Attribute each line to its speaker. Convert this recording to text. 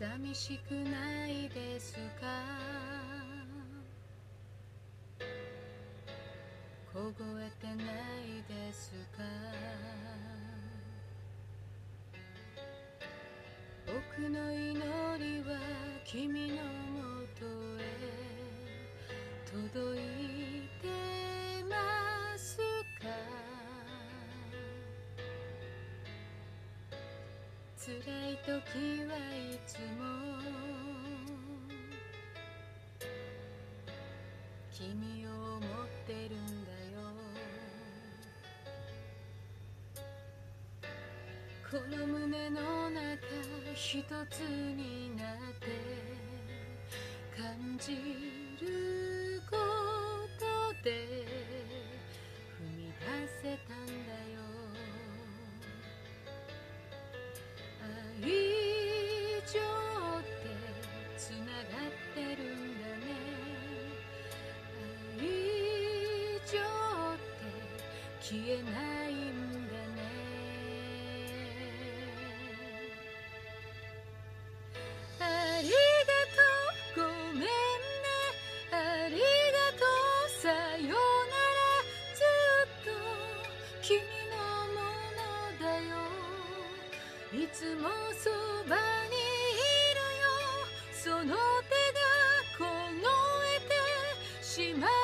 Speaker 1: 寂しくないですか？凍えてないですか？僕の祈りは君のもとへ届いてますか？辛い時はいつも君を思ってるんだよ。この胸の中一つになって感じることで踏み出せたんだよ。愛情ってつながってるんだね。愛情って消えないんだね。ありがとう、ごめんね、ありがとう、さよなら、ずっと君のものだよ。いつもそばにいるよ。その手が凍えてしまう